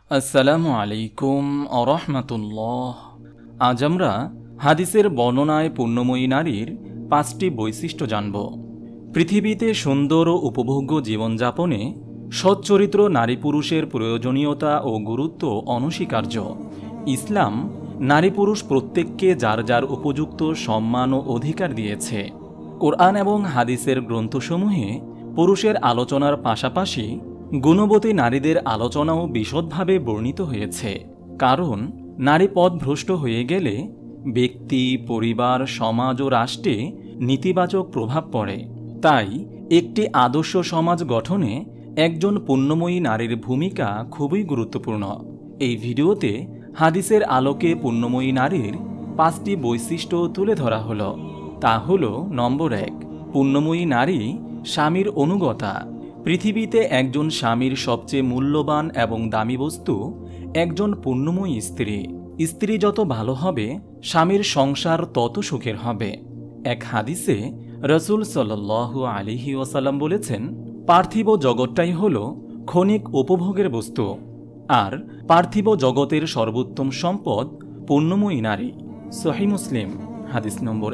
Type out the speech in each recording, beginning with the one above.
আসসালামু আলাইকুম আরহামাতুল্লাহ। আজ আমরা হাদিসের বর্ণনায় পুণ্যময়ী নারীর 5টি বৈশিষ্ট্য জানব। পৃথিবীতে সুন্দর ও উপভোগ্য জীবনযাপনে সচ্চরিত্র নারী পুরুষের প্রয়োজনীয়তা ও গুরুত্ব অনস্বীকার্য। ইসলাম নারী পুরুষ প্রত্যেককে যার যার উপযুক্ত সম্মান ও অধিকার দিয়েছে। কোরআন এবং হাদিসের গ্রন্থসমূহে পুরুষের আলোচনার পাশাপাশি গুণবতী নারীদের আলোচনাও বিশদভাবে বর্ণিত হয়েছে। কারণ নারী পথভ্রষ্ট হয়ে গেলে ব্যক্তি, পরিবার, সমাজ ও রাষ্ট্রে নেতিবাচক প্রভাব পড়ে। তাই একটি আদর্শ সমাজ গঠনে একজন পুণ্যময়ী নারীর ভূমিকা খুবই গুরুত্বপূর্ণ। এই ভিডিওতে হাদিসের আলোকে পুণ্যময়ী নারীর 5টি বৈশিষ্ট্য তুলে ধরা হলো। তা হল: নম্বর 1, পুণ্যময়ী নারী স্বামীর অনুগতা। পৃথিবীতে একজন স্বামীর সবচেয়ে মূল্যবান এবং দামি বস্তু একজন পুণ্যময়ী স্ত্রী। স্ত্রী যত ভালো হবে, স্বামীর সংসার তত সুখের হবে। এক হাদিসে রাসূল সাল্লাল্লাহু আলাইহি ওয়াসাল্লাম বলেছেন, পার্থিব জগৎটাই হল ক্ষণিক উপভোগের বস্তু, আর পার্থিব জগতের সর্বোত্তম সম্পদ পুণ্যময়ী নারী। সহিহ মুসলিম হাদিস নম্বর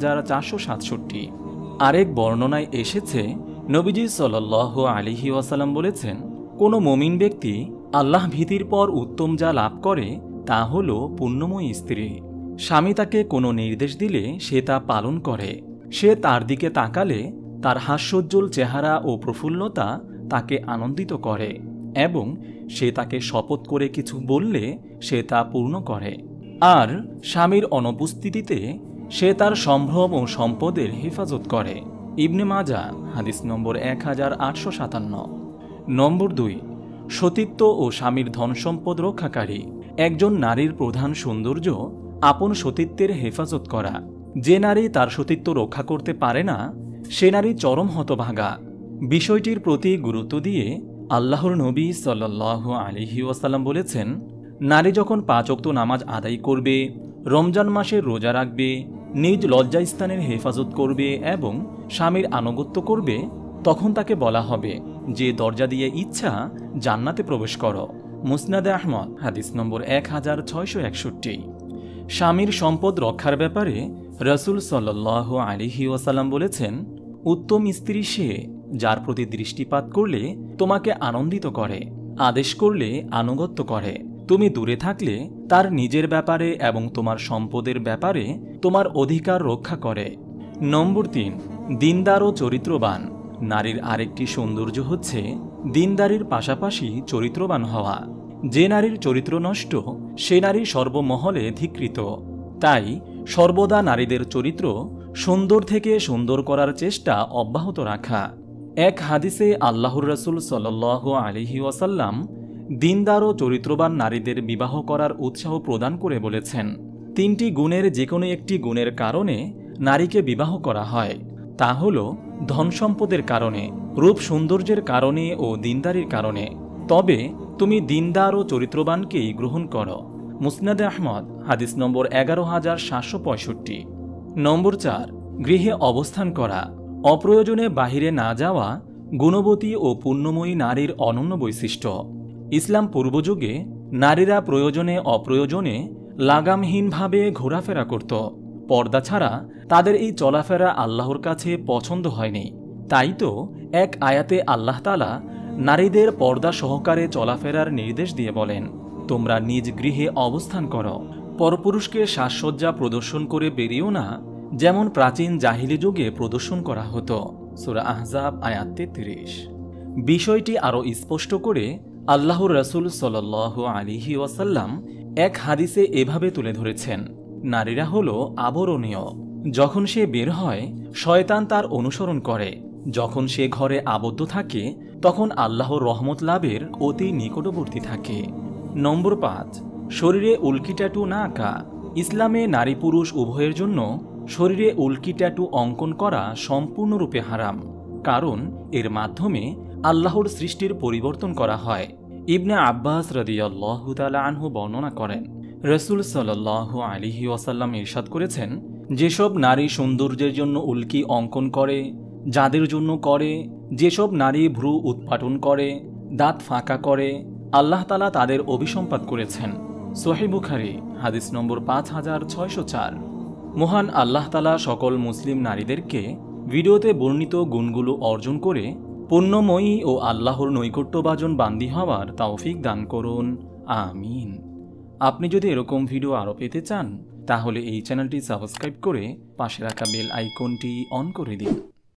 1467। আরেক বর্ণনায় এসেছে, নবীজি সাল্লাল্লাহু আলাইহি ওয়াসাল্লাম বলেছেন, কোনো মুমিন ব্যক্তি আল্লাহ ভীতির পর উত্তম যা লাভ করে তা হল পুণ্যময়ী স্ত্রী। স্বামী তাকে কোনো নির্দেশ দিলে সে তা পালন করে। সে তার দিকে তাকালে তার হাস্যোজ্জ্বল চেহারা ও প্রফুল্লতা তাকে আনন্দিত করে, এবং সে তাকে শপথ করে কিছু বললে সে তা পূর্ণ করে। আর স্বামীর অনুপস্থিতিতে সে তার সম্ভ্রম ও সম্পদের হেফাজত করে। ইবনে মাজাহ হাদিস নম্বর 1857। নম্বর 2, সতীত্ব ও স্বামীর ধনসম্পদ রক্ষাকারী। একজন নারীর প্রধান সৌন্দর্য আপন সতীত্বের হেফাজত করা। যে নারী তার সতীত্ব রক্ষা করতে পারে না, সে নারী চরম হতভাগা। বিষয়টির প্রতি গুরুত্ব দিয়ে আল্লাহর নবী সাল্লাল্লাহু আলাইহি ওয়াসাল্লাম বলেছেন, নারী যখন 5 ওয়াক্ত নামাজ আদায় করবে, রমজান মাসে রোজা রাখবে, নিজ লজ্জাস্থানের হেফাজত করবে এবং স্বামীর আনুগত্য করবে, তখন তাকে বলা হবে যে দরজা দিয়ে ইচ্ছা জান্নাতে প্রবেশ করো। মুসনাদে আহমদ হাদিস নম্বর 1661। স্বামীর সম্পদ রক্ষার ব্যাপারে রাসূল সাল্লাল্লাহু আলাইহি ওয়াসাল্লাম বলেছেন, উত্তম স্ত্রী সে যার প্রতি দৃষ্টিপাত করলে তোমাকে আনন্দিত করে, আদেশ করলে আনুগত্য করে, তুমি দূরে থাকলে তার নিজের ব্যাপারে এবং তোমার সম্পদের ব্যাপারে তোমার অধিকার রক্ষা করে। নম্বর 3, দিনদার ও চরিত্রবান। নারীর আরেকটি সৌন্দর্য হচ্ছে দিনদারির পাশাপাশি চরিত্রবান হওয়া। যে নারীর চরিত্র নষ্ট, সে নারী সর্বমহলে ধিক্কৃত। তাই সর্বদা নারীদের চরিত্র সুন্দর থেকে সুন্দর করার চেষ্টা অব্যাহত রাখা। এক হাদিসে আল্লাহর রাসূল সাল্লাল্লাহু আলাইহি ওয়াসাল্লাম দিনদার ও চরিত্রবান নারীদের বিবাহ করার উৎসাহ প্রদান করে বলেছেন, 3টি গুণের যে কোনো একটি গুণের কারণে নারীকে বিবাহ করা হয়। তা হল ধন সম্পদের কারণে, রূপ সৌন্দর্যের কারণে ও দিনদারির কারণে। তবে তুমি দিনদার ও চরিত্রবানকেই গ্রহণ করো। মুসনাদে আহমদ হাদিস নম্বর 11765। নম্বর 4, গৃহে অবস্থান করা। অপ্রয়োজনে বাহিরে না যাওয়া গুণবতী ও পুণ্যময়ী নারীর অনন্য বৈশিষ্ট্য। ইসলাম পূর্বযুগে নারীরা প্রয়োজনে অপ্রয়োজনে লাগামহীনভাবে ঘোরাফেরা করত। পর্দা ছাড়া তাদের এই চলাফেরা আল্লাহর কাছে পছন্দ হয়নি। তাই তো এক আয়াতে আল্লাহ তাআলা নারীদের পর্দা সহকারে চলাফেরার নির্দেশ দিয়ে বলেন, তোমরা নিজ গৃহে অবস্থান করো, পরপুরুষকে সাজসজ্জা প্রদর্শন করে বেরিয়েও না, যেমন প্রাচীন জাহিলি যুগে প্রদর্শন করা হতো। সূরা আহজাব আয়াত 33। বিষয়টি আরও স্পষ্ট করে আল্লাহর রাসূল সাল্লাল্লাহু আলাইহি ওয়াসাল্লাম এক হাদিসে এভাবে তুলে ধরেছেন, নারীরা হলো আবরণীয়। যখন সে বের হয়, শয়তান তার অনুসরণ করে। যখন সে ঘরে আবদ্ধ থাকে, তখন আল্লাহর রহমত লাভের অতি নিকটবর্তী থাকে। নম্বর 5, শরীরে উল্কি ট্যাটু না আঁকা। ইসলামে নারী পুরুষ উভয়ের জন্য শরীরে উল্কি ট্যাটু অঙ্কন করা সম্পূর্ণরূপে হারাম, কারণ এর মাধ্যমে আল্লাহর সৃষ্টির পরিবর্তন করা হয়। ইবনে আব্বাস রাদিয়াল্লাহু তাআলা আনহু বর্ণনা করেন, রাসূল সাল্লাল্লাহু আলাইহি ওয়াসাল্লাম ইরশাদ করেছেন, যেসব নারী সৌন্দর্যের জন্য উল্কি অঙ্কন করে, যাদের জন্য করে, যেসব নারী ভ্রু উৎপাটন করে, দাঁত ফাঁকা করে, আল্লাহ তাআলা তাদের অভিসম্পাত করেছেন। সহিহ বুখারী হাদিস নম্বর 5604। মহান আল্লাহ তাআলা সকল মুসলিম নারীদেরকে ভিডিওতে বর্ণিত গুণগুলো অর্জন করে পুণ্যময়ী ও আল্লাহর নৈকট্যভাজন বান্দী হওয়ার তৌফিক দান করুন, আমিন। আপনি যদি এরকম ভিডিও আরও পেতে চান তাহলে এই চ্যানেলটি সাবস্ক্রাইব করে পাশে রাখা বেল আইকনটি অন করে দিন।